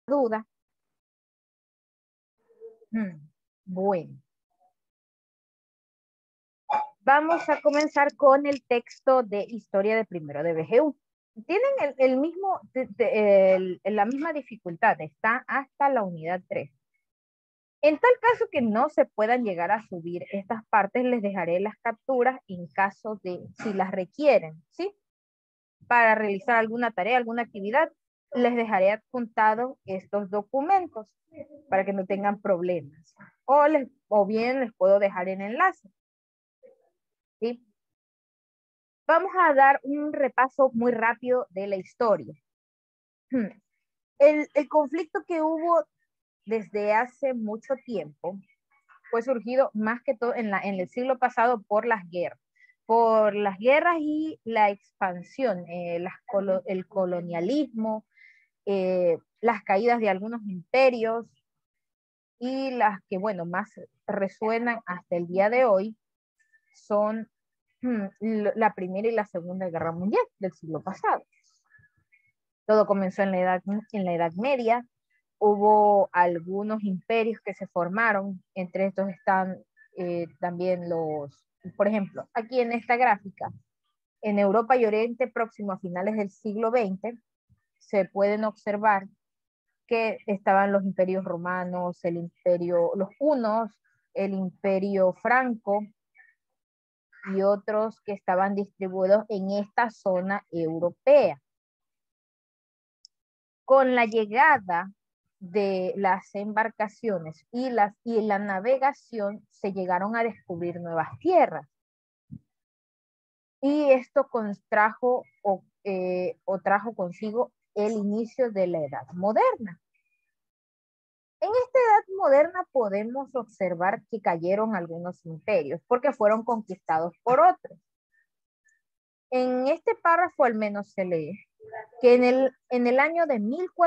duda. Bueno. Vamos a comenzar con el texto de historia de primero de BGU. Tienen el mismo, la misma dificultad, está hasta la unidad 3. En tal caso que no se puedan llegar a subir estas partes, les dejaré las capturas en caso de, si las requieren, ¿sí? Para realizar alguna tarea, alguna actividad, les dejaré adjuntados estos documentos para que no tengan problemas. O bien les puedo dejar el enlace. ¿Sí? Vamos a dar un repaso muy rápido de la historia. El conflicto que hubo desde hace mucho tiempo fue surgido más que todo en el siglo pasado por las guerras. Por las guerras y la expansión, el colonialismo, las caídas de algunos imperios y las que, bueno, más resuenan hasta el día de hoy son la Primera y la Segunda Guerra Mundial del siglo pasado. Todo comenzó en la Edad Media. Hubo algunos imperios que se formaron. Entre estos están también por ejemplo, aquí en esta gráfica, en Europa y Oriente Próximo a finales del siglo XX, se pueden observar que estaban los imperios romanos, los hunos, el imperio franco, y otros que estaban distribuidos en esta zona europea. Con la llegada de las embarcaciones y la navegación, se llegaron a descubrir nuevas tierras. Y esto trajo consigo el inicio de la Edad Moderna. En esta Edad Moderna podemos observar que cayeron algunos imperios porque fueron conquistados por otros. En este párrafo al menos se lee que en el año de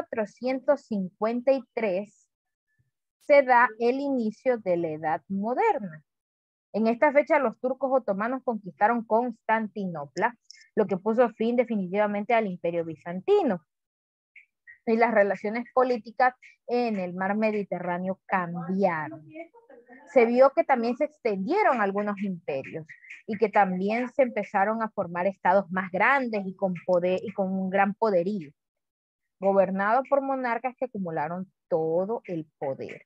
1453 se da el inicio de la Edad Moderna. En esta fecha los turcos otomanos conquistaron Constantinopla, lo que puso fin definitivamente al Imperio Bizantino. Y las relaciones políticas en el mar Mediterráneo cambiaron. Se vio que también se extendieron algunos imperios y que también se empezaron a formar estados más grandes y con un gran poderío, gobernados por monarcas que acumularon todo el poder.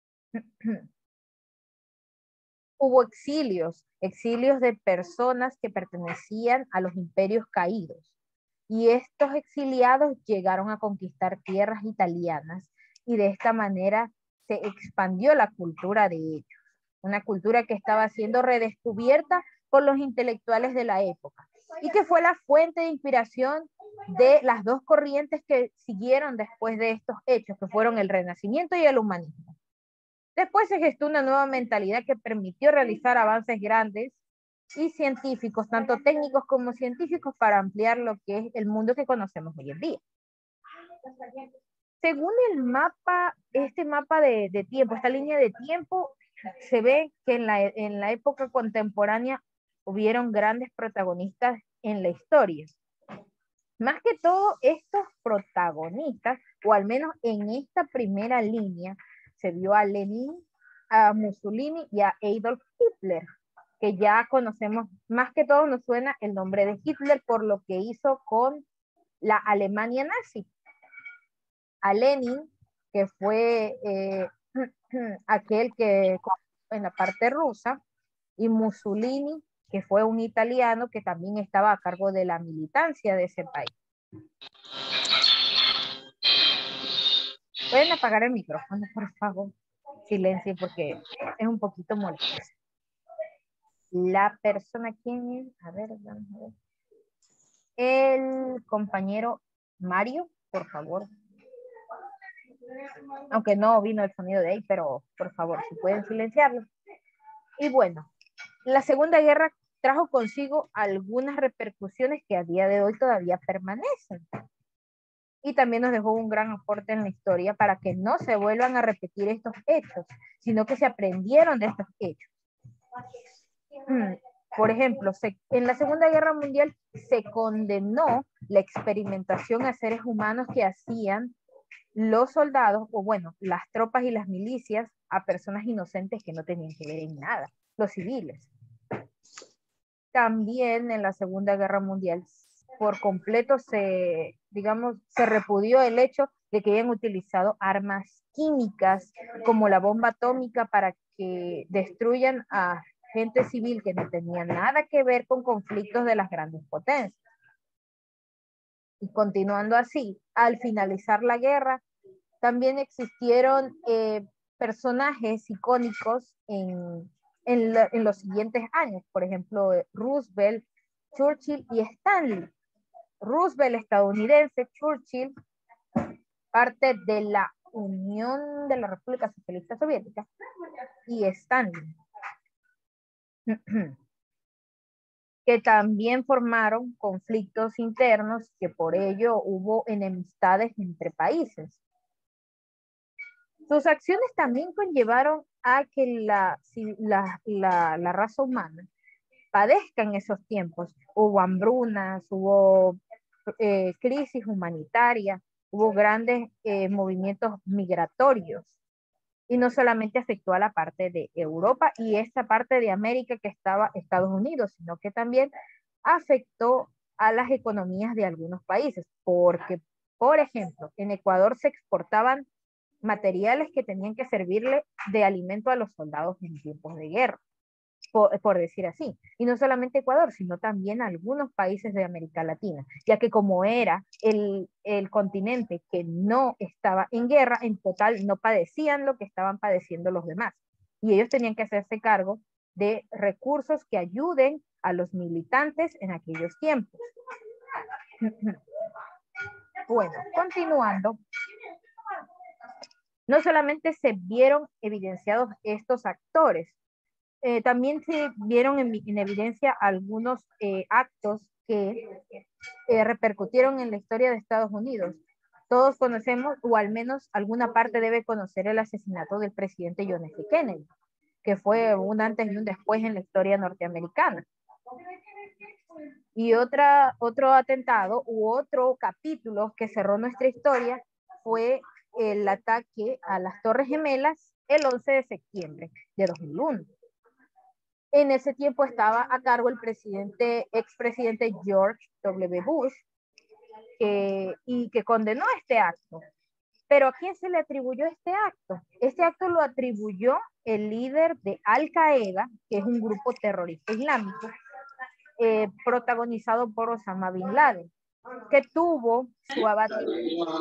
Hubo exilios de personas que pertenecían a los imperios caídos. Y estos exiliados llegaron a conquistar tierras italianas y de esta manera se expandió la cultura de ellos. Una cultura que estaba siendo redescubierta por los intelectuales de la época y que fue la fuente de inspiración de las dos corrientes que siguieron después de estos hechos, que fueron el Renacimiento y el humanismo. Después se gestó una nueva mentalidad que permitió realizar avances grandes y científicos, tanto técnicos como científicos, para ampliar lo que es el mundo que conocemos hoy en día. Según el mapa, este mapa de tiempo, esta línea de tiempo, se ve que en la época contemporánea hubieron grandes protagonistas en la historia. Más que todo, estos protagonistas, o al menos en esta primera línea, se vio a Lenin, a Mussolini y a Adolf Hitler, que ya conocemos, más que todo nos suena el nombre de Hitler por lo que hizo con la Alemania nazi. A Lenin, que fue aquel que en la parte rusa, y Mussolini, que fue un italiano que también estaba a cargo de la militancia de ese país. Pueden apagar el micrófono, por favor. Silencio, porque es un poquito molesto. La persona, ¿quién es? A ver, vamos a ver. El compañero Mario, por favor. Aunque no vino el sonido de ahí, pero por favor, si pueden silenciarlo. Y bueno, la Segunda Guerra trajo consigo algunas repercusiones que a día de hoy todavía permanecen. Y también nos dejó un gran aporte en la historia para que no se vuelvan a repetir estos hechos, sino que se aprendieron de estos hechos. Por ejemplo, en la Segunda Guerra Mundial se condenó la experimentación a seres humanos que hacían los soldados, o bueno, las tropas y las milicias a personas inocentes que no tenían que ver en nada, los civiles. También en la Segunda Guerra Mundial por completo se, digamos, se repudió el hecho de que hayan utilizado armas químicas como la bomba atómica para que destruyan a gente civil que no tenía nada que ver con conflictos de las grandes potencias. Y continuando así, al finalizar la guerra, también existieron personajes icónicos en los siguientes años, por ejemplo, Roosevelt, Churchill y Stanley. Roosevelt estadounidense, Churchill parte de la Unión de la República Socialista Soviética y Stanley, que también formaron conflictos internos que por ello hubo enemistades entre países. Sus acciones también conllevaron a que la raza humana padezca en esos tiempos. Hubo hambrunas, hubo crisis humanitaria, hubo grandes movimientos migratorios. Y no solamente afectó a la parte de Europa y esta parte de América que estaba Estados Unidos, sino que también afectó a las economías de algunos países, porque, por ejemplo, en Ecuador se exportaban materiales que tenían que servirle de alimento a los soldados en tiempos de guerra, por decir así. Y no solamente Ecuador, sino también algunos países de América Latina, ya que como era el continente que no estaba en guerra, en total no padecían lo que estaban padeciendo los demás. Y ellos tenían que hacerse cargo de recursos que ayuden a los militantes en aquellos tiempos. Bueno, continuando, no solamente se vieron evidenciados estos actores, también se vieron en evidencia algunos actos que repercutieron en la historia de Estados Unidos. Todos conocemos, o al menos alguna parte debe conocer, el asesinato del presidente John F. Kennedy, que fue un antes y un después en la historia norteamericana. Y otro atentado u otro capítulo que cerró nuestra historia fue el ataque a las Torres Gemelas el 11 de septiembre de 2001. En ese tiempo estaba a cargo el expresidente George W. Bush, y que condenó este acto. Pero ¿a quién se le atribuyó este acto? Este acto lo atribuyó el líder de Al Qaeda, que es un grupo terrorista islámico, protagonizado por Osama Bin Laden, que tuvo su abatimiento.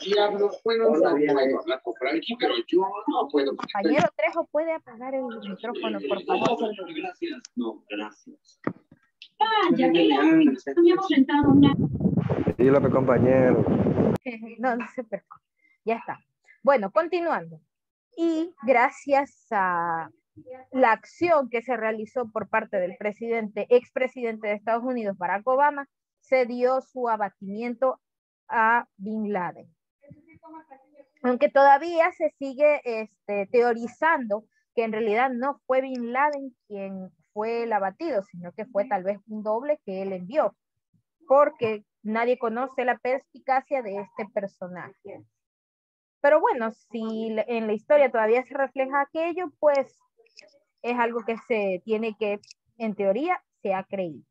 Compañero Trejo, ¿puede apagar el micrófono, por favor? Gracias. No, gracias. Vaya, que ya habíamos sentado una... Dígame, compañero. No se preocupe. Ya está. Bueno, continuando. Y gracias a la acción que se realizó por parte del expresidente de Estados Unidos, Barack Obama, se dio su abatimiento a Bin Laden. Aunque todavía se sigue teorizando que en realidad no fue Bin Laden quien fue el abatido, sino que fue tal vez un doble que él envió, porque nadie conoce la perspicacia de este personaje. Pero bueno, si en la historia todavía se refleja aquello, pues es algo que se tiene que, en teoría, se ha creído.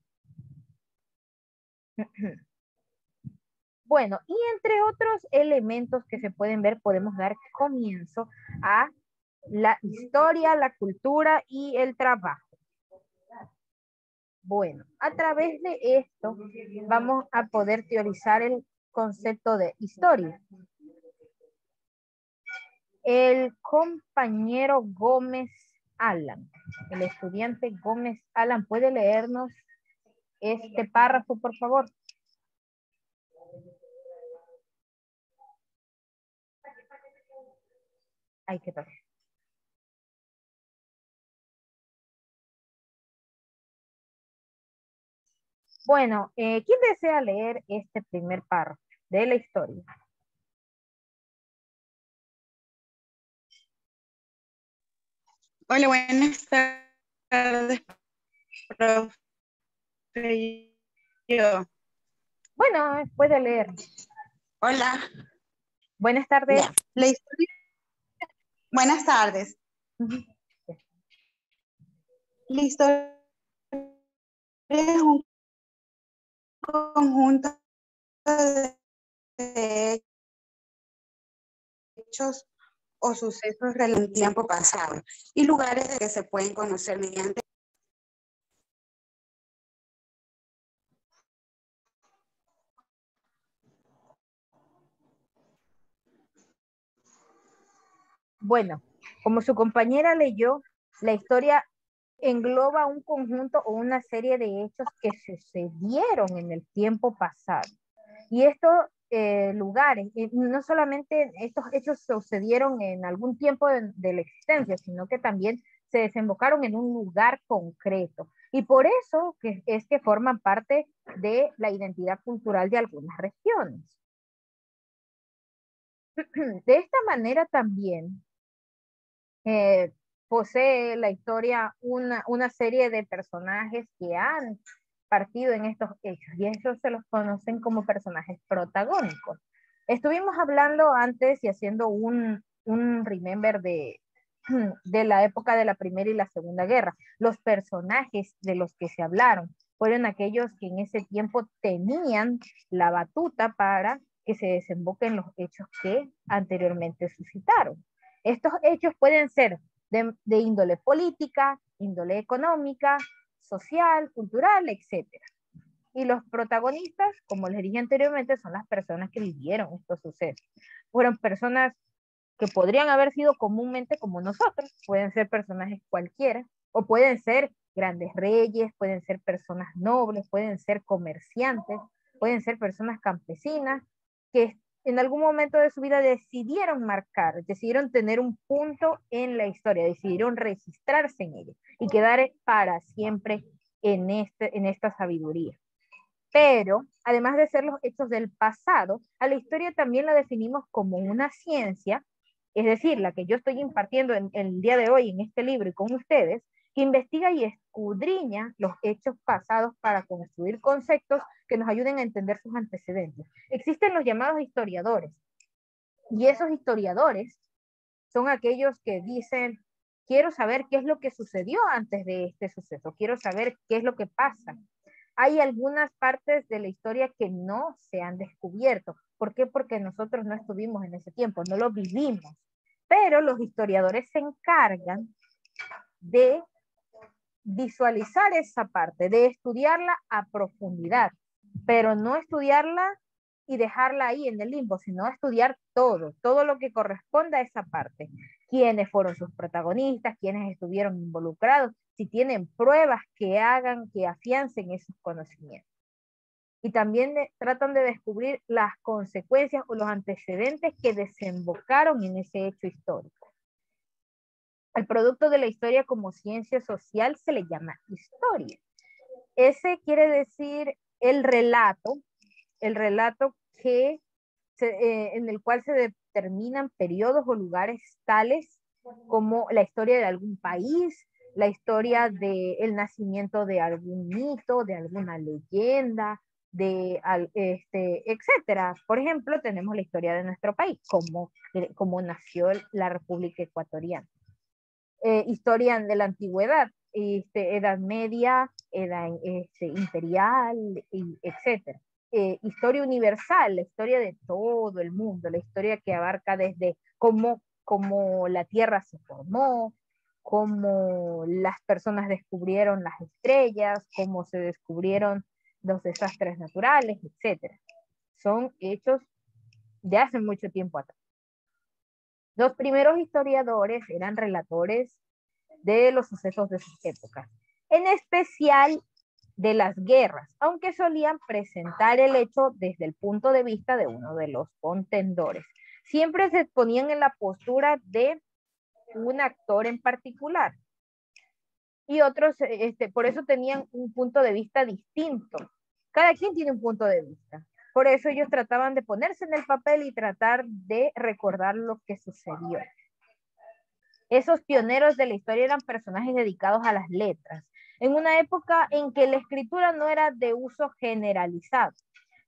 Bueno, y entre otros elementos que se pueden ver, podemos dar comienzo a la historia, la cultura y el trabajo. Bueno, a través de esto vamos a poder teorizar el concepto de historia. El compañero Gómez Alan, el estudiante Gómez Alan, ¿puede leernos este párrafo, por favor? Ay, qué tal. Bueno, ¿quién desea leer este primer párrafo de la historia? Hola, buenas tardes, profe. Yo. Bueno, puede leer. Hola. Buenas tardes. Ya. La historia... Buenas tardes. La historia es un conjunto de hechos o sucesos del tiempo pasado y lugares de que se pueden conocer mediante... Bueno, como su compañera leyó, la historia engloba un conjunto o una serie de hechos que sucedieron en el tiempo pasado. Y estos lugares, no solamente estos hechos sucedieron en algún tiempo de la existencia, sino que también se desembocaron en un lugar concreto. Y por eso es que forman parte de la identidad cultural de algunas regiones. De esta manera también posee la historia una serie de personajes que han partido en estos hechos y ellos se los conocen como personajes protagónicos. Estuvimos hablando antes y haciendo un remember de la época de la Primera y la Segunda Guerra. Los personajes de los que se hablaron fueron aquellos que en ese tiempo tenían la batuta para que se desemboquen los hechos que anteriormente suscitaron. Estos hechos pueden ser de índole política, índole económica, social, cultural, etc. Y los protagonistas, como les dije anteriormente, son las personas que vivieron estos sucesos. Fueron personas que podrían haber sido comúnmente como nosotros, pueden ser personajes cualquiera, o pueden ser grandes reyes, pueden ser personas nobles, pueden ser comerciantes, pueden ser personas campesinas, que en algún momento de su vida decidieron marcar, decidieron tener un punto en la historia, decidieron registrarse en ella y quedar para siempre en esta sabiduría. Pero, además de ser los hechos del pasado, a la historia también la definimos como una ciencia, es decir, la que yo estoy impartiendo en el día de hoy en este libro y con ustedes, que investiga y escudriña los hechos pasados para construir conceptos que nos ayuden a entender sus antecedentes. Existen los llamados historiadores, y esos historiadores son aquellos que dicen, quiero saber qué es lo que sucedió antes de este suceso, quiero saber qué es lo que pasa. Hay algunas partes de la historia que no se han descubierto. ¿Por qué? Porque nosotros no estuvimos en ese tiempo, no lo vivimos. Pero los historiadores se encargan de visualizar esa parte, de estudiarla a profundidad, pero no estudiarla y dejarla ahí en el limbo, sino estudiar todo lo que corresponda a esa parte. Quiénes fueron sus protagonistas, quiénes estuvieron involucrados, si tienen pruebas que hagan, que afiancen esos conocimientos. Y también tratan de descubrir las consecuencias o los antecedentes que desembocaron en ese hecho histórico. El producto de la historia como ciencia social se le llama historia. Ese quiere decir el relato que en el cual se determinan periodos o lugares tales como la historia de algún país, la historia del nacimiento de algún mito, de alguna leyenda, etcétera. Por ejemplo, tenemos la historia de nuestro país, cómo nació la República Ecuatoriana. Historia de la antigüedad, Edad Media, Edad Imperial, etcétera. Historia universal, la historia de todo el mundo, la historia que abarca desde cómo la Tierra se formó, cómo las personas descubrieron las estrellas, cómo se descubrieron los desastres naturales, etcétera. Son hechos de hace mucho tiempo atrás. Los primeros historiadores eran relatores de los sucesos de sus épocas, en especial de las guerras, aunque solían presentar el hecho desde el punto de vista de uno de los contendores. Siempre se ponían en la postura de un actor en particular. Y otros, por eso tenían un punto de vista distinto. Cada quien tiene un punto de vista. Por eso ellos trataban de ponerse en el papel y tratar de recordar lo que sucedió. Esos pioneros de la historia eran personajes dedicados a las letras, en una época en que la escritura no era de uso generalizado.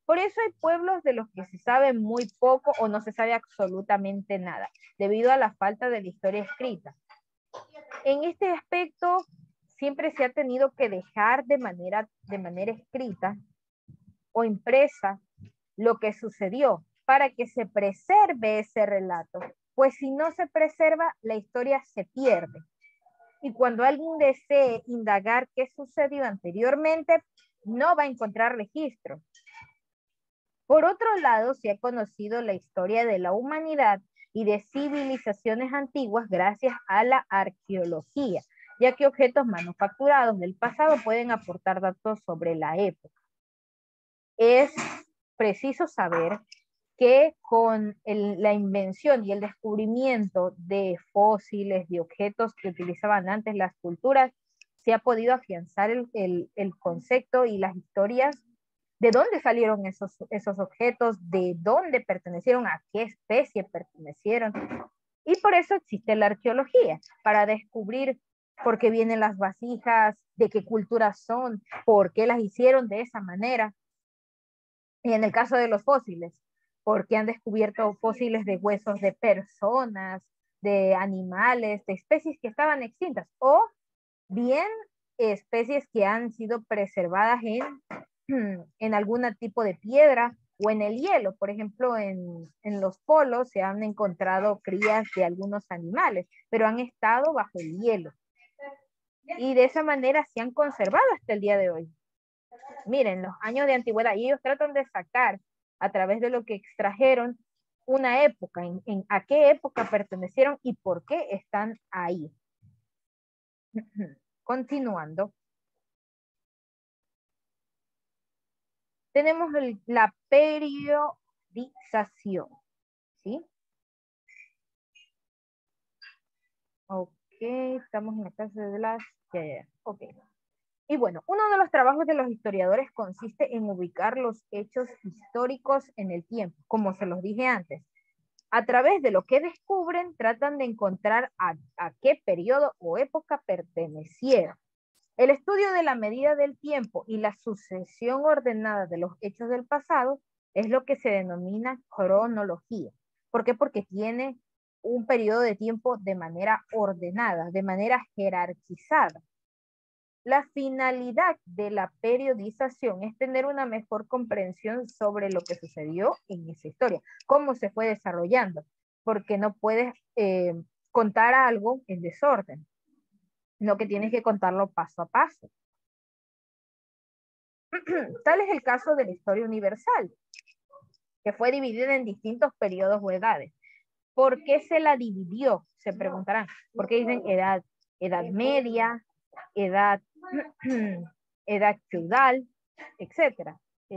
Por eso hay pueblos de los que se sabe muy poco o no se sabe absolutamente nada, debido a la falta de la historia escrita. En este aspecto, siempre se ha tenido que dejar de manera escrita o impresa lo que sucedió para que se preserve ese relato, pues si no se preserva, la historia se pierde. Y cuando alguien desee indagar qué sucedió anteriormente, no va a encontrar registro. Por otro lado, se ha conocido la historia de la humanidad y de civilizaciones antiguas gracias a la arqueología, ya que objetos manufacturados del pasado pueden aportar datos sobre la época. Es preciso saber que con la invención y el descubrimiento de fósiles, de objetos que utilizaban antes las culturas, se ha podido afianzar el concepto y las historias de dónde salieron esos objetos, de dónde pertenecieron, a qué especie pertenecieron. Y por eso existe la arqueología, para descubrir por qué vienen las vasijas, de qué culturas son, por qué las hicieron de esa manera. Y en el caso de los fósiles, porque han descubierto fósiles de huesos de personas, de animales, de especies que estaban extintas, o bien especies que han sido preservadas en algún tipo de piedra o en el hielo. Por ejemplo, en los polos se han encontrado crías de algunos animales, pero han estado bajo el hielo. Y de esa manera se han conservado hasta el día de hoy. Miren, los años de antigüedad, y ellos tratan de sacar a través de lo que extrajeron una época, en a qué época pertenecieron y por qué están ahí. Continuando. Tenemos la periodización, ¿sí? Ok, estamos en la clase de las... Ok. Y bueno, uno de los trabajos de los historiadores consiste en ubicar los hechos históricos en el tiempo, como se los dije antes. A través de lo que descubren, tratan de encontrar a qué periodo o época pertenecieron. El estudio de la medida del tiempo y la sucesión ordenada de los hechos del pasado es lo que se denomina cronología. ¿Por qué? Porque tiene un periodo de tiempo de manera ordenada, de manera jerarquizada. La finalidad de la periodización es tener una mejor comprensión sobre lo que sucedió en esa historia, cómo se fue desarrollando, porque no puedes contar algo en desorden, sino que tienes que contarlo paso a paso. Tal es el caso de la historia universal, que fue dividida en distintos periodos o edades. ¿Por qué se la dividió? Se preguntarán. ¿Por qué dicen edad media, edad feudal, etcétera?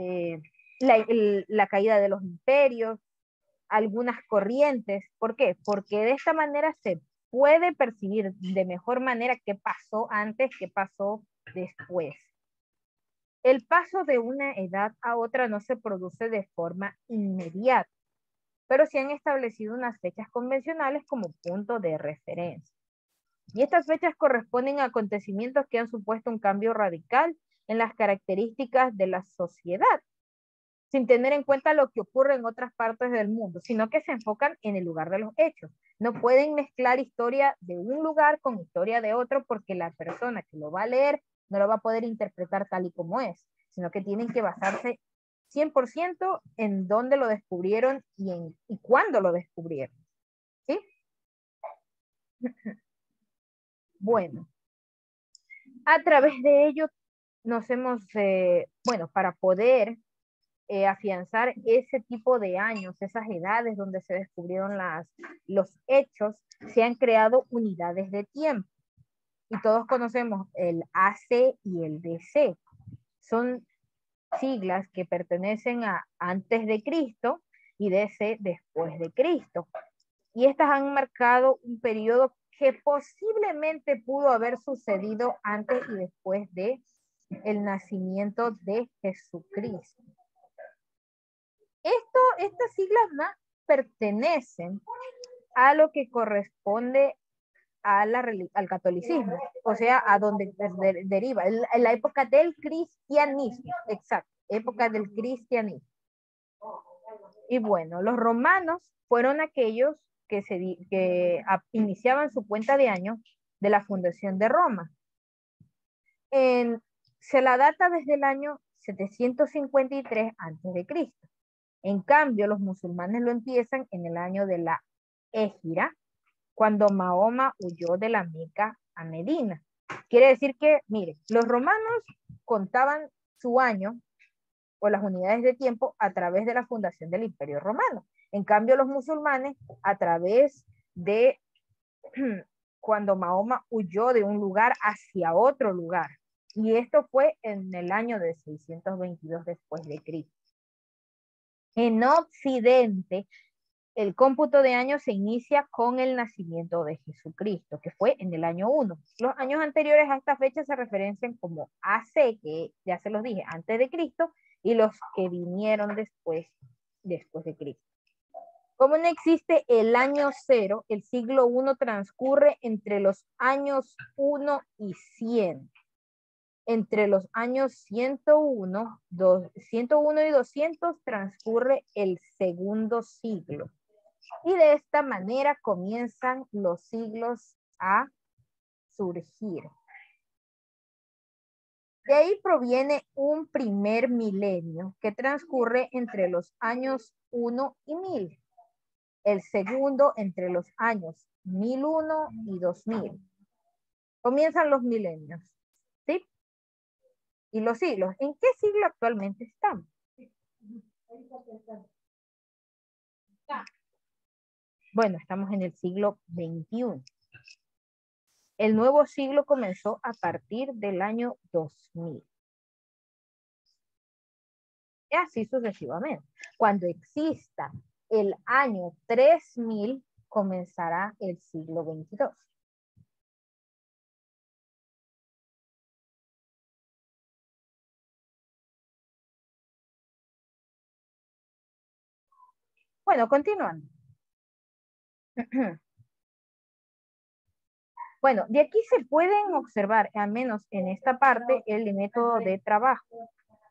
La caída de los imperios, algunas corrientes. ¿Por qué? Porque de esta manera se puede percibir de mejor manera qué pasó antes, qué pasó después. El paso de una edad a otra no se produce de forma inmediata, pero se han establecido unas fechas convencionales como punto de referencia. Y estas fechas corresponden a acontecimientos que han supuesto un cambio radical en las características de la sociedad, sin tener en cuenta lo que ocurre en otras partes del mundo, sino que se enfocan en el lugar de los hechos. No pueden mezclar historia de un lugar con historia de otro, porque la persona que lo va a leer no lo va a poder interpretar tal y como es, sino que tienen que basarse 100% en dónde lo descubrieron y cuándo lo descubrieron. ¿Sí? Bueno, a través de ello nos hemos, bueno, para poder afianzar ese tipo de años, esas edades donde se descubrieron los hechos, se han creado unidades de tiempo. Y todos conocemos el AC y el DC. Son siglas que pertenecen a antes de Cristo y DC después de Cristo. Y estas han marcado un periodo que posiblemente pudo haber sucedido antes y después de el nacimiento de Jesucristo. Estas siglas más pertenecen a lo que corresponde al catolicismo, o sea, a donde deriva, en la época del cristianismo, exacto, época del cristianismo. Y bueno, los romanos fueron aquellos que iniciaban su cuenta de año de la fundación de Roma. Se la data desde el año 753 a.C. En cambio, los musulmanes lo empiezan en el año de la Égira, cuando Mahoma huyó de la Meca a Medina. Quiere decir que, mire, los romanos contaban su año o las unidades de tiempo a través de la fundación del Imperio Romano. En cambio, los musulmanes a través de cuando Mahoma huyó de un lugar hacia otro lugar. Y esto fue en el año de 622 después de Cristo. En Occidente, el cómputo de años se inicia con el nacimiento de Jesucristo, que fue en el año 1. Los años anteriores a esta fecha se referencian como AC, que ya se los dije, antes de Cristo, y los que vinieron después de Cristo. Como no existe el año 0, el siglo 1 transcurre entre los años 1 y 100. Entre los años 101 y 200 transcurre el segundo siglo. Y de esta manera comienzan los siglos a surgir. De ahí proviene un primer milenio que transcurre entre los años 1 y 1000. El segundo entre los años 1001 y 2000. Comienzan los milenios, ¿sí? Y los siglos. ¿En qué siglo actualmente estamos? Bueno, estamos en el siglo XXI. El nuevo siglo comenzó a partir del año 2000. Y así sucesivamente. Cuando exista el año 3000, comenzará el siglo XXII. Bueno, continuando. Bueno, de aquí se pueden observar, al menos en esta parte, el método de trabajo.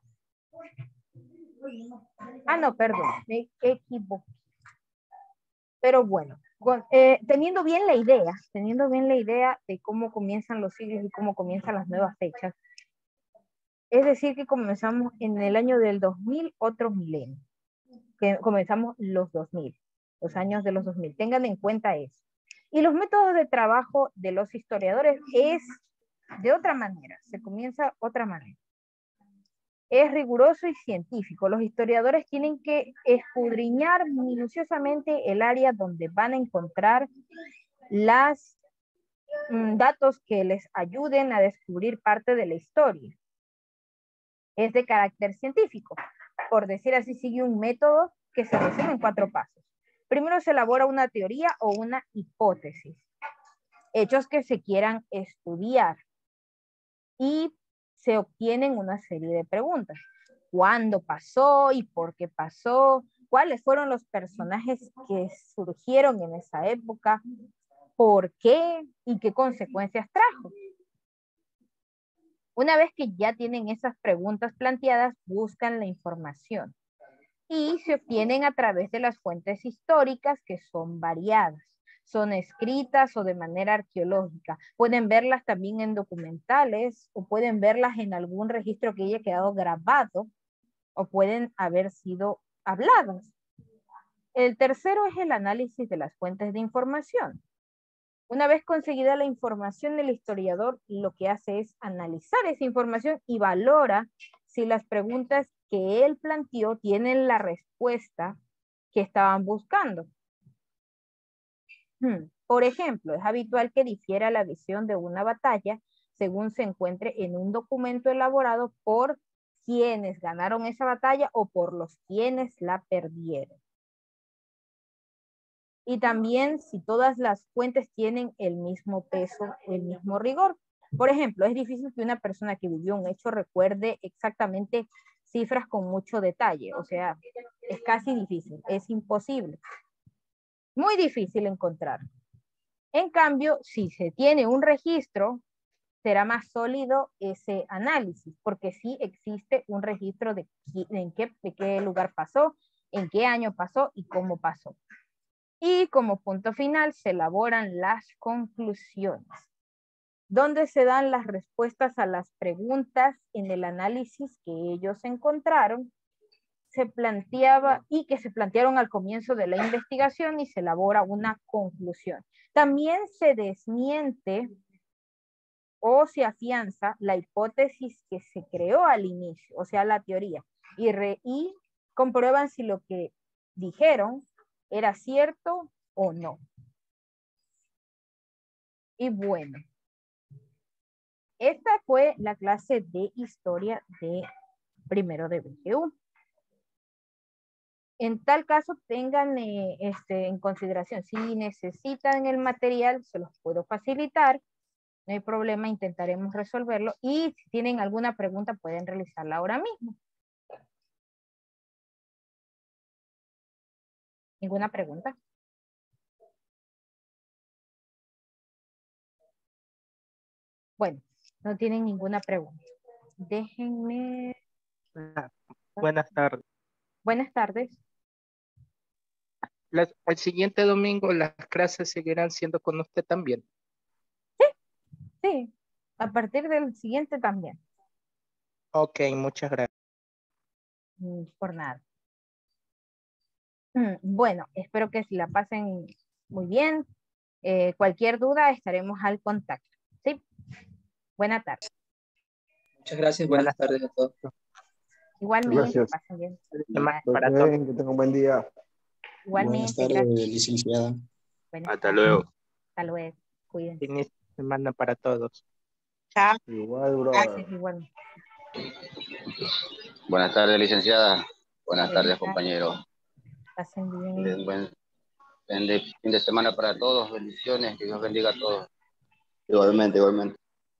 Ah, no, perdón, me equivoqué. Pero bueno, teniendo bien la idea de cómo comienzan los siglos y cómo comienzan las nuevas fechas, es decir, que comenzamos en el año del 2000, otro milenio, que comenzamos los 2000, los años de los 2000. Tengan en cuenta eso. Y los métodos de trabajo de los historiadores es de otra manera, se comienza otra manera. Es riguroso y científico. Los historiadores tienen que escudriñar minuciosamente el área donde van a encontrar los datos que les ayuden a descubrir parte de la historia. Es de carácter científico. Por decir así, sigue un método que se resume en 4 pasos. Primero se elabora una teoría o una hipótesis. Hechos que se quieran estudiar. Y se obtienen una serie de preguntas. ¿Cuándo pasó y por qué pasó? ¿Cuáles fueron los personajes que surgieron en esa época? ¿Por qué? ¿Y qué consecuencias trajo? Una vez que ya tienen esas preguntas planteadas, buscan la información. Y se obtienen a través de las fuentes históricas que son variadas. Son escritas o de manera arqueológica. Pueden verlas también en documentales o pueden verlas en algún registro que haya quedado grabado o pueden haber sido habladas. El tercero es el análisis de las fuentes de información. Una vez conseguida la información, el historiador lo que hace es analizar esa información y valora si las preguntas que él planteó tienen la respuesta que estaban buscando. Por ejemplo, es habitual que difiera la visión de una batalla según se encuentre en un documento elaborado por quienes ganaron esa batalla o por los quienes la perdieron. Y también si todas las fuentes tienen el mismo peso, el mismo rigor. Por ejemplo, es difícil que una persona que vivió un hecho recuerde exactamente cifras con mucho detalle. O sea, es casi difícil, es imposible. Muy difícil encontrar. En cambio, si se tiene un registro, será más sólido ese análisis, porque sí existe un registro de qué lugar pasó, en qué año pasó y cómo pasó. Y como punto final se elaboran las conclusiones, donde se dan las respuestas a las preguntas en el análisis que ellos encontraron, se planteaba y que se plantearon al comienzo de la investigación y se elabora una conclusión. También se desmiente o se afianza la hipótesis que se creó al inicio, o sea, la teoría, y comprueban si lo que dijeron era cierto o no. Y bueno, esta fue la clase de historia de primero de BGU. En tal caso, tengan en consideración, si necesitan el material, se los puedo facilitar. No hay problema, intentaremos resolverlo. Y si tienen alguna pregunta, pueden realizarla ahora mismo. ¿Ninguna pregunta? Bueno, no tienen ninguna pregunta. Déjenme... Buenas tardes. Buenas tardes. El siguiente domingo las clases seguirán siendo con usted también. Sí, a partir del siguiente también. Ok, muchas gracias. Por nada. Bueno, espero que se la pasen muy bien. Cualquier duda estaremos al contacto. ¿Sí? Buena tarde. Muchas gracias, buenas tardes a todos. Igualmente, Gracias. pasen bien. Para todos. Bien, que tenga un buen día. Igualmente, Buenas tardes, gracias. licenciada. Buenas Hasta tardes. luego. Hasta luego. Cuídense. Inicio de semana para todos. Igual, bro. Gracias, igual. Buenas tardes, licenciada. Buenas tardes, Buenas tardes. compañeros. Pasen bien. Buen fin de semana para todos. Bendiciones. Que Dios bendiga a todos. Igualmente, igualmente.